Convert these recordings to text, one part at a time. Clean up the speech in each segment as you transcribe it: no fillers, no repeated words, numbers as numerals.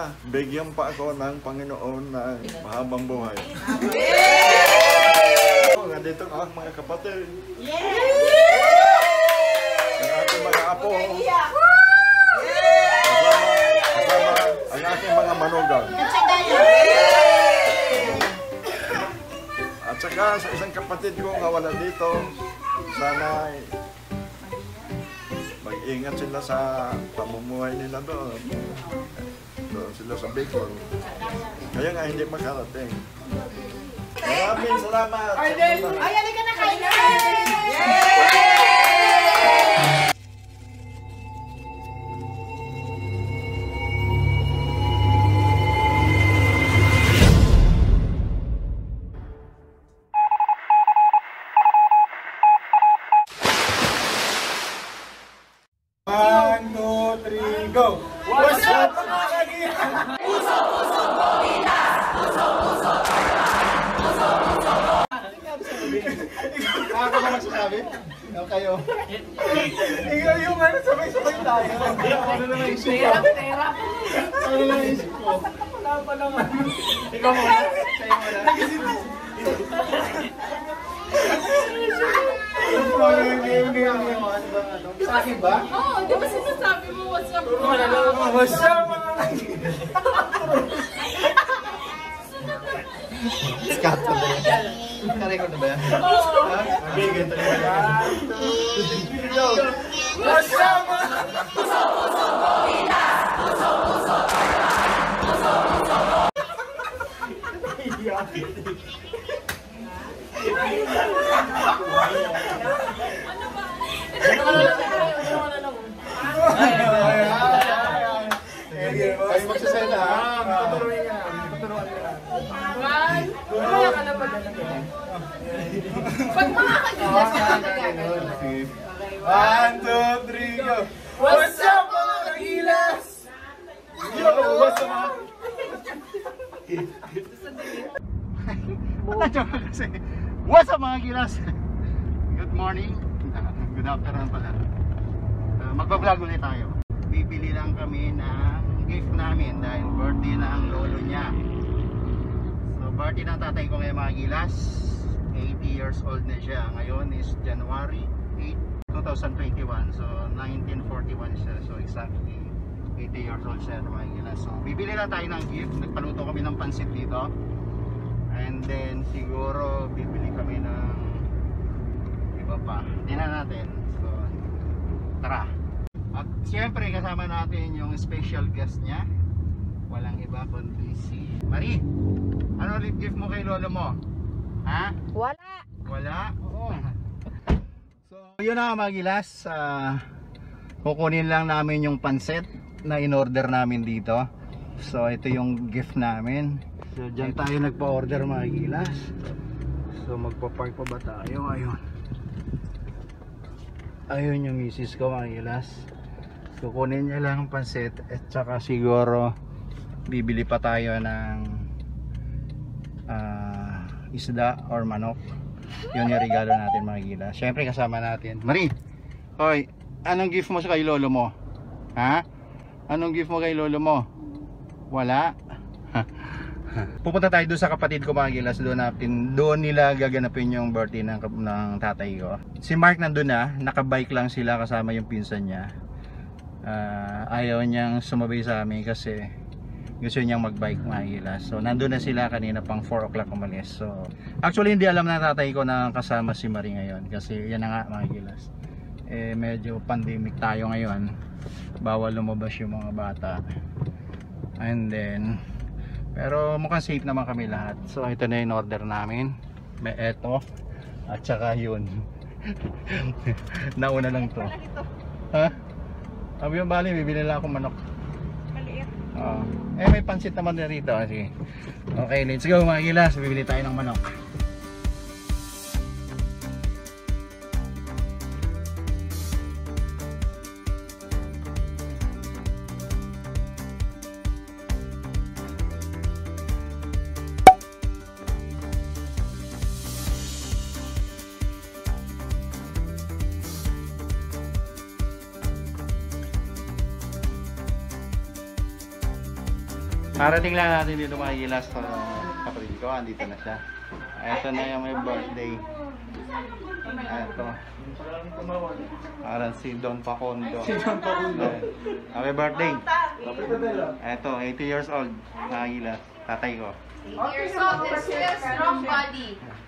sana bigyan pa ako ng Panginoon ng mahabang buhay. Nga dito ang mga kapatid. Ang aking mga apo. Ang aking mga manugang. At saka sa isang kapatid ko nga wala dito, sana mag-ingat sila sa pamumuhay nila doon. Doon sila sa Bicol. Kaya nga hindi makarating. Maraming salamat! Ay, halika na kayo! One, two, three, go! What's up, mga kaibigan? Puso, puso, Pilipinas! Puso, puso, puso, puso. Ako ba magsasabi? No, kayo. Ikaw yung ano, sabay-sabay tayo. Ano na naisip ko? Ano na naisip ko? Wala pa naman. Ikaw muna. Sa'yo muna. Sa akin ba? Oo, di ba sinasabi mo what's up? What's up, mga Skato ba yan? Narecord na ba yan? Oo. Bigyan tayo ba yan? What's up, mga Puso, puso, Pilipinas! Puso, puso, puso, puso. Kayo magsasena ha? Tuturuin ka na. Tuturuan ka na. One, kaya ka na ba? Pag mga kagilas ka na gagawin. One, two, three, go! What's up, mga kagilas? Yo, what's up? Matadyo ka kasi. What's up, mga kagilas? Good morning. Good afternoon pala. Magbablog ulit tayo. Bibili lang kami ng gift namin dahil birthday na ang lolo niya. So birthday ng tatay ko ngayon, mga gilas. 80 years old na siya. Ngayon is January 8, 2021. So 1941 siya. So exactly 80 years old siya, mga gilas. So bibili lang tayo ng gift. Nagpaluto kami ng pansit dito. And then siguro bibili kami ng iba pa. Tingnan natin. So tara. At siyempre kasama natin yung special guest niya. Walang iba kundi si Marie. Ano ulit gift mo kay lolo mo? Ha? Wala. Wala? Oo. So yun na, mga gilas. Kukunin lang namin yung pansit na in-order namin dito. So ito yung gift namin. So dyan tayo nagpa-order, mga gilas. So magpa-park pa ba tayo? Ayun. Ayun yung misis ko, mga gilas. So kunin niya lang ang pansit at saka siguro bibili pa tayo ng isda or manok. Yun yung regalo natin, mga gilas. Siyempre kasama natin Marie. Hoy, anong gift mo sa kay lolo mo? Ha? Anong gift mo kay lolo mo? Wala. Pupunta tayo doon sa kapatid ko, mga gilas. Doon nila gaganapin yung birthday ng tatay ko. Si Mark nandun na, nakabike lang sila kasama yung pinsan niya. Ayaw niyang sumabay sa amin kasi gusto niyang magbike, mga gilas. So nandun na sila kanina pang 4 o'clock umalis. So actually hindi alam na tatay ko na kasama si Marie ngayon. Kasi yan na nga, mga gilas. Medyo pandemic tayo ngayon. Bawal lumabas yung mga bata. And then pero mukhang safe naman kami lahat. So ito na yung order namin. May eto at saka yun. Nauna lang to. Ha? Sabi yung bali, bibili lang akong manok. Maliit. May pansit naman na rito. Sige. Okay, let's go, mga gilas. Bibili tayo ng manok. Parating lang natin dito mga gilas sa kapatid ko. Andito na siya. Ito na yung may birthday. Ito. Parang si Don Pacondo. Happy birthday. Ito, 80 years old. Mga gilas. Tatay ko. 8 years old and still strong body.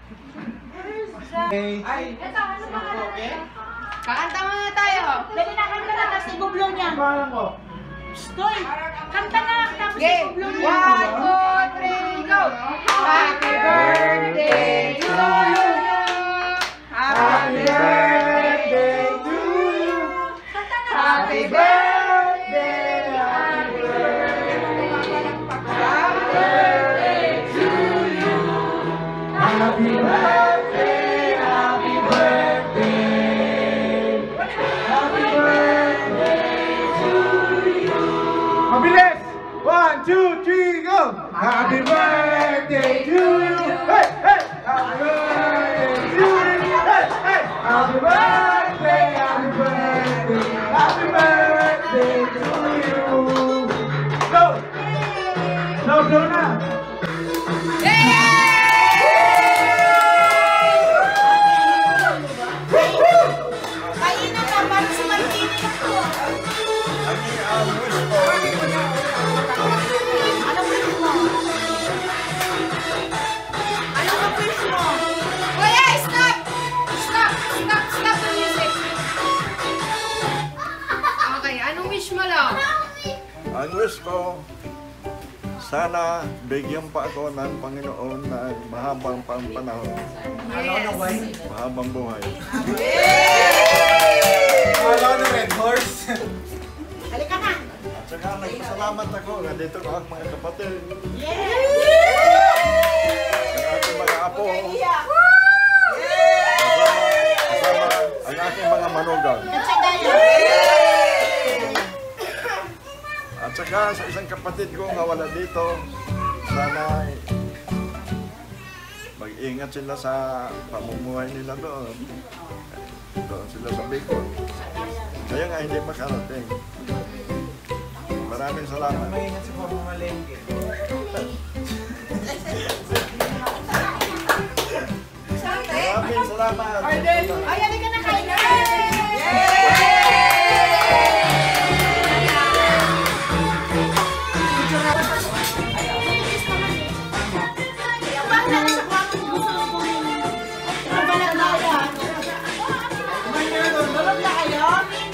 Kakanta muna tayo. Dali na, kanta na, tapos ibublow niya. Stoy! Kanta na, tapos Game. ibublow niya. 1, 2, 3, go! Happy birthday to you! Happy birthday to you! Happy birthday! Happy birthday! Happy birthday to you! Happy birthday! Happy birthday! Happy birthday to you! Mabilis! 1, 2, 3, go! Happy birthday to you! Hey, hey! Happy birthday to you! Hey, hey! Happy birthday! Happy birthday! Happy birthday to you! Go! Blow, blow na! Kainan na, para sa Martini na po. Ang wish ko, Anong wish mo? Anong wish mo? Kuya, stop! Stop! Stop! Stop the music! Okay, anong wish mo lang? ang wish ko, sana bigyan pa ako ng Panginoon ng mahabang panahon, Yes! mahabang buhay. Hello, the Red Horse! Halika na. At saka nagpasalamat ako, nandito ko ang mga kapatid, Yes! ang aking mga apo, Iya. kasama ang aking mga manugang. At saka sa isang kapatid ko nga wala dito, sana mag-ingat sila sa pamumuhay nila doon. Doon sila sa Bicol. Kaya nga hindi makarating. Maraming salamat. Maingat si Papa Malengke. Maraming salamat. Ay, halika na, kain na. Bahala na sa kwarto kung gusto mo bumili. Balag na yan. Balag na kayo?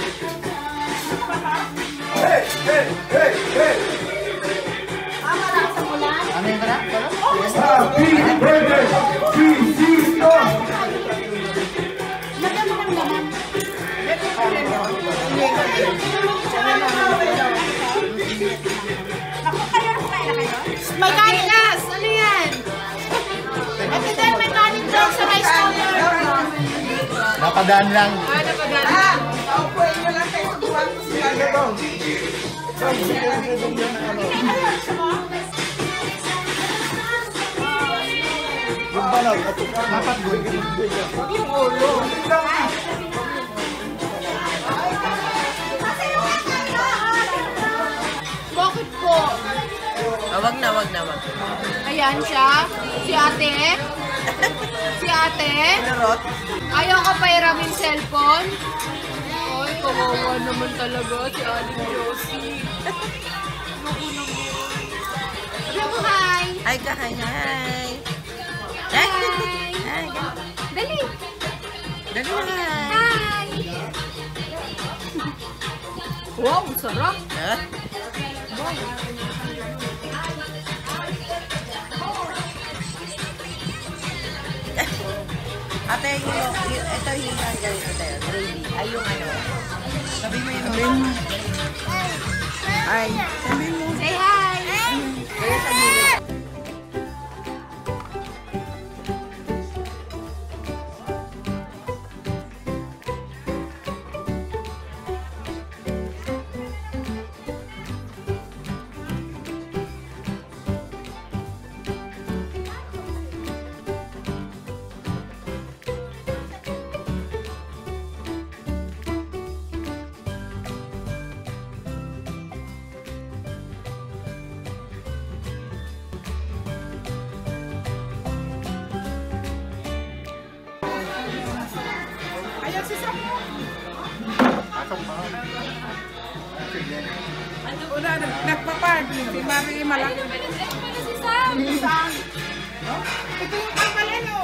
Hey, hey, hey, hey! Wala ka sa ulan? Ano yung kara? Happy birthday! Cisco! Lagyan mo ng laman. Ako, kayo na kumain na kayo? May kanin na! Ano yan? Ito din, may kanin daw sa rice cooker. Napadaan lang. Ano ba gano'n? Yung balag at saka dapat Bakit po? Wag na. Ayan siya. Si ate. Si ate. Narot? Ayaw ka pairamin cellphone? Ay, kawawa naman talaga si Aling Josie. Naku naman. Sabi mo hi. Hi ka, hi. Hi. Hi. Dali. Dali na. Hi. Wow, sarap. Huh? Ate, ito yung ganito tayo. Gravy. Ay, yung ano. Sabi mo yun. Ay. Sabi mo. Say hi. Kaya sa gilid. Una, nagpa-park. Si Mari malaki. Si Sam! Ito yung kapaleno.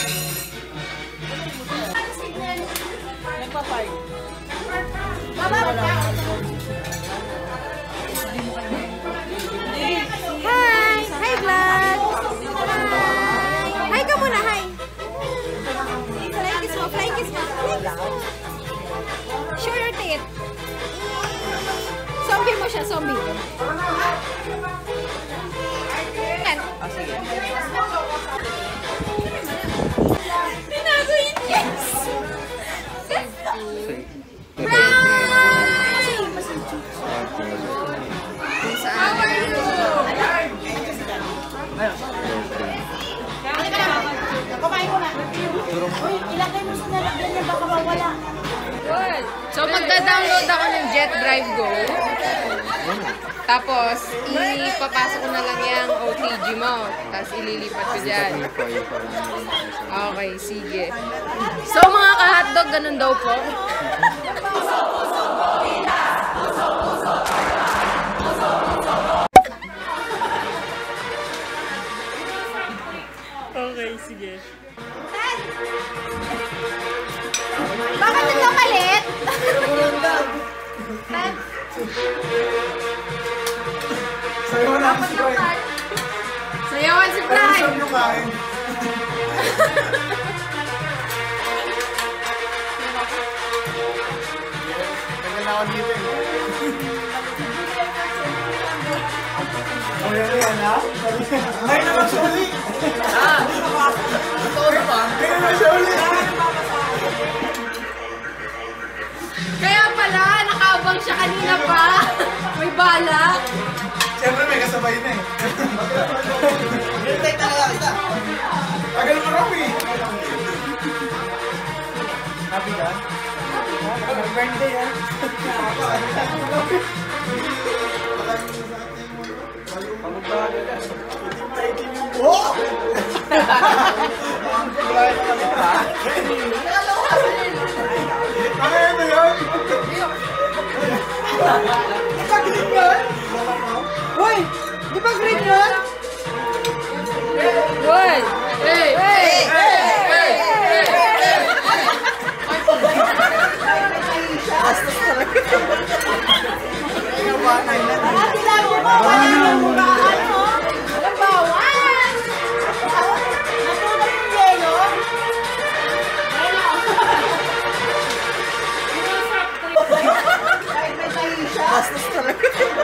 Nagpa-park. Hi! Hi, vlog! Hi ka muna, hi! Flying kiss mo, flying kiss mo. Show your teeth. Zombie mo siya, zombie. Yan. Binago yung yes! How are you? Kumain ko na. Uy, ilagay mo sa nalagyan niya, baka mawala. Good. So, magda-download ako ng Jet Drive Go. Tapos, ipapasok ko na lang yung OTG mo. Tapos, ililipat ko dyan. Okay, sige. So, mga ka-hotdog, ganun daw po. Okay, sige. Bakit nagkamalit? Sayawan si Brian. Sayawan si Brian. Sabi yung kain. Tagal na ako dito eh. O yan ha? Ay naman siya uli! Ay naman siya uli! Kaya pala, nakaabang siya kanina pa. May balak. Siyempre may kasabay na eh. Hintay talaga kita. Tagal mo Romy. Happy ka? Happy birthday ha? Oh! Ano yun yun? Pag-green yun? Uy! Di ba green yun? Good. Hey! Hey! Hey! Ate lang mo ba? Wala yung muraan mo. Walang bawas. Natulog yung yelo. Bastos talaga.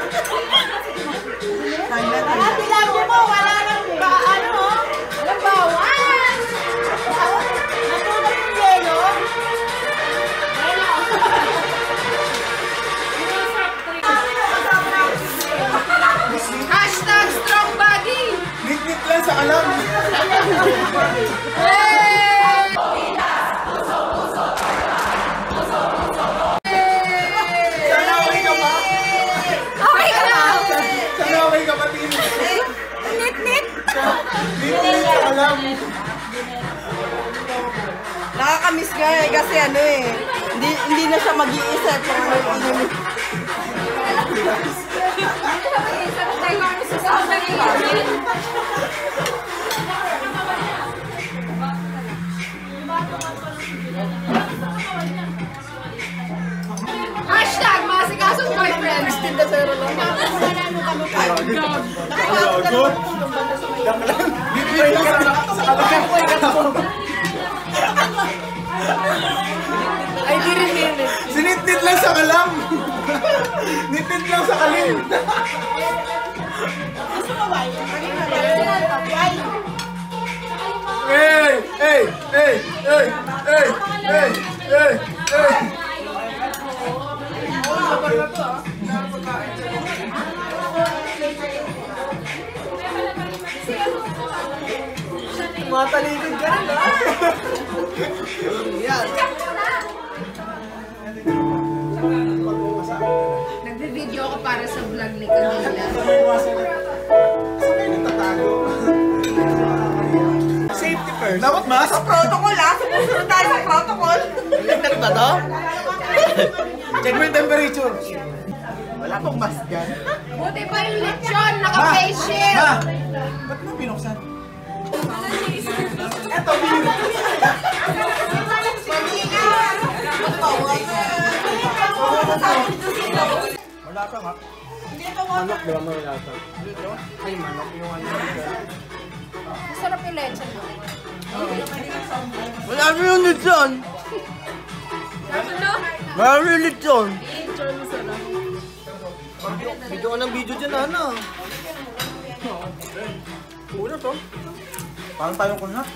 Ate lang mo, wala nang muraan mo. Walang bawas. Natulog yung yelo. Hashtag strong body. Nit-nit lang sa alam. Hey! Sana okay ka ba? Okay ka na? Sana okay ka ba? Tingin mo. Nit-nit. Nit-nit sa alam. Nakakamiss nga eh, kasi ano eh. Hindi na siya mag-iisa. Hashtag masikasong boyfriend. Gago. Nit-nit lang sa alam. I didn't mean it. Sinit-nit lang sa kalam. Nit-nit lang sa kalim. Hey! Hey! Hey! Hey! Hey! Hey! Hey! Hey! Matalikod ka na. Yan. Nagbe-video ako para sa vlog ni Camila. Saan kayo nagtatago? Safety first. Dapat mas? Protocol ah! Sumusunod tayo sa protocol! ba to? Check mo yung temperature. Wala pong mask dyan. Buti pa yung lechon, naka-face shield. Ma! Ba't mo binuksan? Eto, wala pa nga. Manok, di ba mo wala pa? Ay, manok yung ano. Masarap yung lechon. Wala mo yung lechon. Wala mo yung lechon. Video ka ng video dyan, ano? Una to. Parang tayong kunat.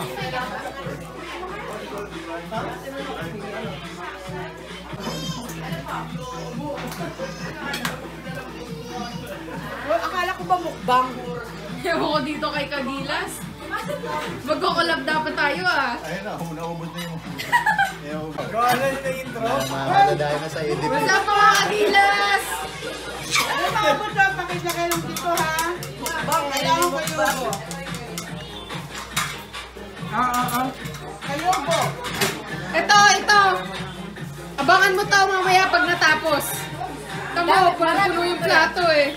Akala ko ba mukbang? Ewan ko dito kay Kadilas. Magkukulab dapat tayo ah. Ayun na, naubos na yung... Gawala yung intro. Madadayo na sa edit. What's up mga Kadilas? Ano ba ako ito? Pakita kayo ng dito ha? Kailangan kayo. Kayo po. Ito. Abangan mo to mamaya pag natapos. Tamo, parang puno yung plato eh.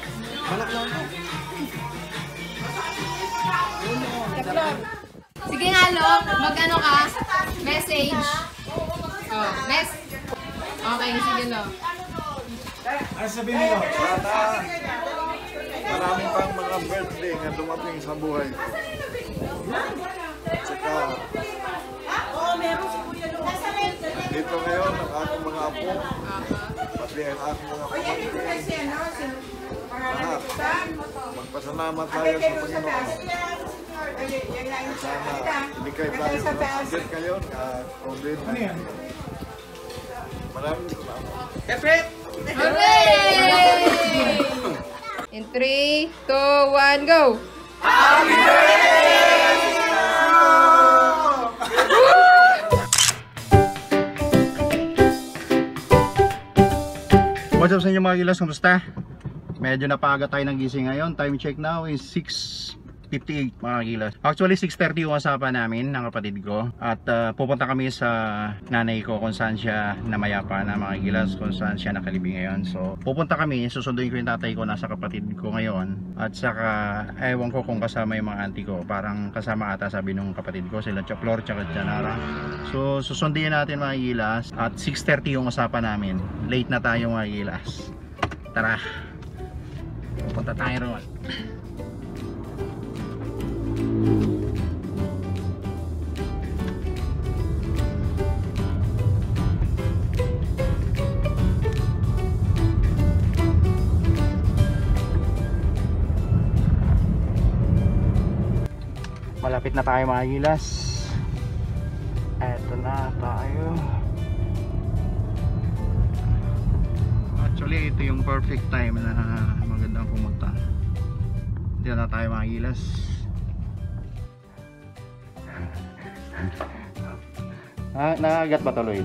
Sige nga, Lok. Mag-ano ka? Message. Oh, Okay, sige, Lok. Ano sabihin mo? Sana maraming pang mga birthday na dumating sa buhay ko. Saka dito ngayon ang aking mga apo, pati ang aking mga pamangkin. Lahat. Magpasalamat tayo sa Panginoon. Sana ibigay tayo ng sakit kayo na COVID. Maraming salamat. Hooray! In 3, 2, 1, go! What's up sa inyo mga Gilas? Kumusta? Medyo napaga tayo ng gising ngayon. Time check now is 6:58 mga Gilas. Actually 6:30 yung usapan namin ng kapatid ko. At pupunta kami sa nanay ko kung saan siya namayapa na mga Gilas, kung saan siya nakalibing ngayon. So pupunta kami, susunduin ko yung tatay ko nasa kapatid ko ngayon. At saka ewan ko kung kasama yung mga auntie ko. Parang kasama ata sabi nung kapatid ko, sila Chaplor tsaka Janara. So susunduin natin mga Gilas. At 6:30 yung usapan namin. Late na tayo mga Gilas. Tara, pupunta tayo roon. Malapit na tayo mga Gilas. Eto na tayo. Actually ito yung perfect time na magandang pumunta. Dito na tayo mga Gilas. Nakagat ba tuloy?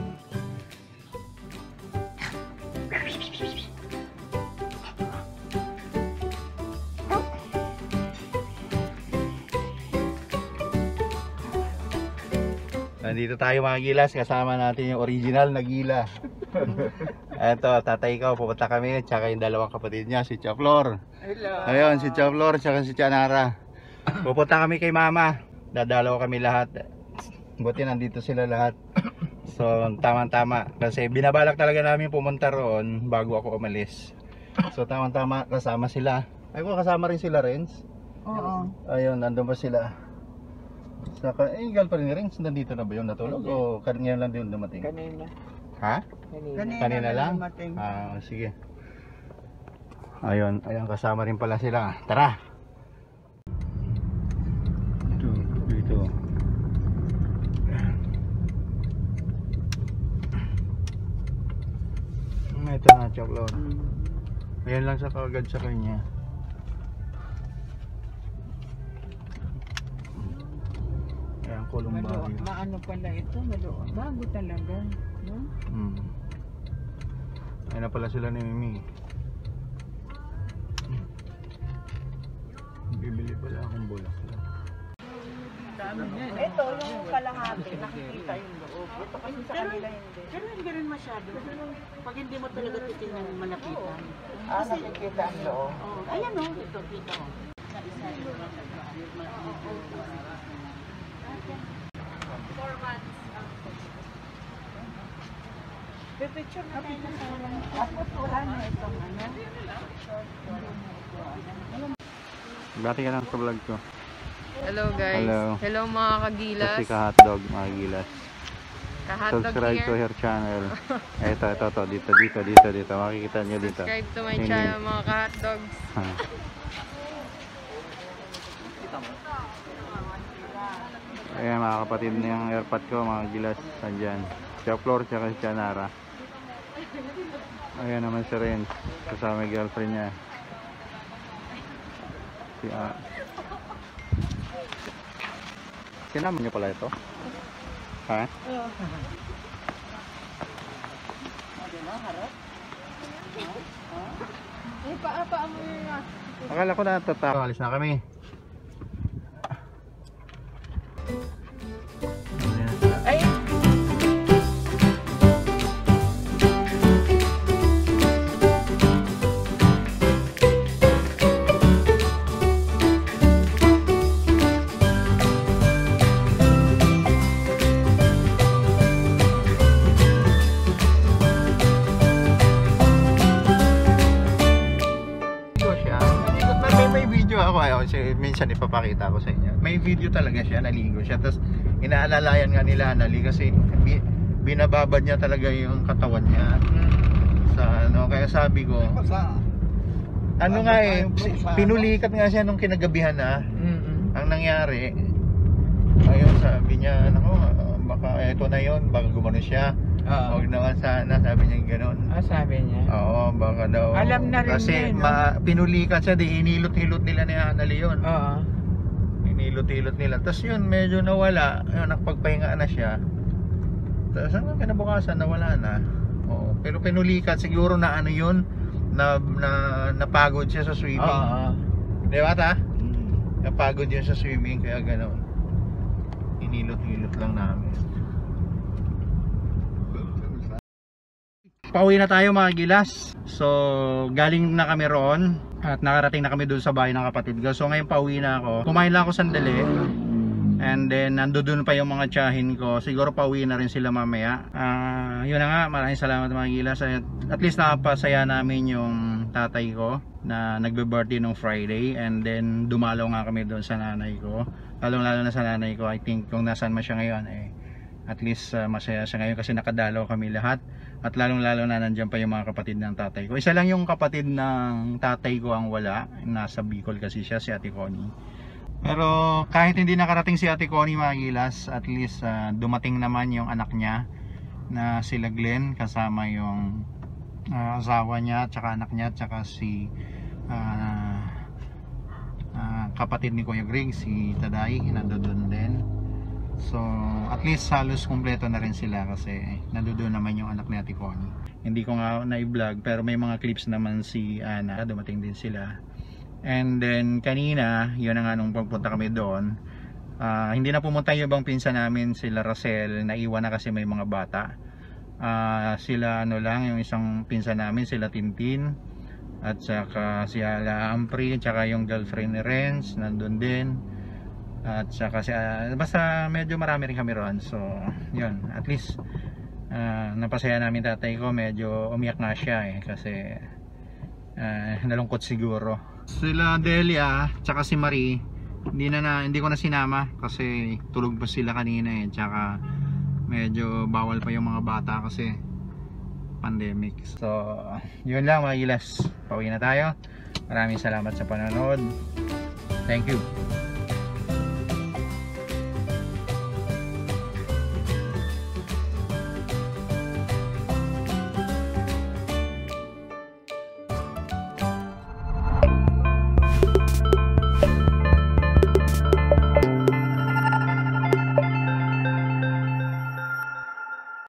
Nandito tayo mga Gilas, kasama natin yung original na Gila. Eto, tatay ko, pupunta kami, tsaka yung dalawang kapatid niya, si Chaplor. Hello. Ayun, si Chaplor, tsaka si Janara. Pupunta kami kay Mama, dadalaw kami lahat. Buti nandito sila lahat. So, tama-tama, kasi binabalak talaga namin pumunta roon bago ako umalis. So, tama-tama, kasama sila. Ay ko, kasama rin sila, Renz. Oo. Ayun, nandun pa sila. Saka, girlfriend ni Renz, nandito na ba yun natulog? O ngayon lang din dumating? Kanina. Ha? Kanina lang? dumating. Sige. Ayun, kasama rin pala sila. Tara! Dito. Ito na, Chaplor. Ayan lang sa kagad sa kanya. Ayan, kulong bagyo. Maano pala ito? Bago talaga. No? Ayan na pala sila ni Mimi. Bibili pala akong bulaklak. Ito, yung kalahati, nakikita yung loob. Ito kasi sa kanila hindi. Pero hindi rin masyado. Pag hindi mo talaga titingnan, malapitan. Nakikita ang loob. Oh, ayan o, ito, kita ko. Sa isa yung Pipicture na tayo sa tapos wala na itong ano. Bati ka lang sa vlog ko. Hello guys. Hello. Hello mga kagilas. Kasi ka-hotdog mga gilas. Ka-hotdog Subscribe to here. her channel. Ito, dito. Makikita nyo dito. Subscribe to my Hindi. channel mga ka-hotdogs. Ha. Ayan mga kapatid na yung airpot ko mga gilas. Andyan. Si Flor tsaka si Chanara. Ayan naman si Renz. Kasama yung girlfriend niya. Sinama niyo pala ito? Ha? Akala ko na alis na kami. May video ako kasi minsan ipapakita ko sa inyo. May video talaga siya, naligo siya. Tapos inaalalayan nga nila Anali kasi binababad niya talaga yung katawan niya. Sa ano, kaya sabi ko, ano nga pinulikat nga siya nung kinagabihan na. Ang nangyari, ayun sabi niya, nako, baka eto na yon, baka gumano siya. Huwag naman sana, sabi niya gano'n. sabi niya. Oo, baka daw. Alam na rin kasi niya, no? pinulikat siya, di inilot-hilot nila ni Anali yun. Oo. Inilot-hilot nila. Tapos yun, medyo nawala. Yun, nakapagpahinga na siya. Tapos hanggang kinabukasan, nawala na. Oo. Pero pinulikat, siguro na ano yun, napagod siya sa swimming. Oo. Di ba ta? Napagod yun sa swimming, kaya gano'n. Inilot-hilot lang namin. Pauwi na tayo mga gilas. So galing na kami roon at nakarating na kami doon sa bahay ng kapatid ko. So ngayon pauwi na ako. Kumain lang ako sandali. And then nandoon pa yung mga tiyahin ko. Siguro pauwi na rin sila mamaya. Yun na nga, maraming salamat mga gilas. At least nakapasaya namin yung tatay ko na nagbe-birthday nung Friday. And then dumalaw nga kami doon sa nanay ko. Lalong-lalo na sa nanay ko. I think kung nasaan man siya ngayon at least masaya siya ngayon kasi nakadalaw kami lahat. At lalong-lalo na nandiyan pa yung mga kapatid ng tatay ko. Isa lang yung kapatid ng tatay ko ang wala. Nasa Bicol kasi siya, si Ate Connie. Pero kahit hindi nakarating si Ate Connie mga gilas, at least dumating naman yung anak niya na sila Glenn, kasama yung asawa niya, tsaka anak niya, tsaka si kapatid ni Kuya Greg, si Taday, nandoon din. So at least halos kumpleto na rin sila kasi nandoon naman yung anak ni Ate Connie. Hindi ko nga na-vlog pero may mga clips naman si Ana, dumating din sila. And then kanina, yun na nga nung pagpunta kami doon, hindi na pumunta yung ibang pinsan namin, sila Rosel, naiwan na kasi may mga bata. Sila ano lang, yung isang pinsan namin, sila Tintin, at saka si Ala Ampri, tsaka yung girlfriend ni Renz, nandun din. At saka basta medyo marami rin kami ron. So yun, at least napasaya namin tatay ko. Medyo umiyak nga siya kasi nalungkot siguro. Sila Delia tsaka si Marie hindi ko na sinama kasi tulog pa sila kanina tsaka medyo bawal pa yung mga bata kasi pandemic. So yun lang mga gilas, pauwi na tayo. Maraming salamat sa panonood. Thank you.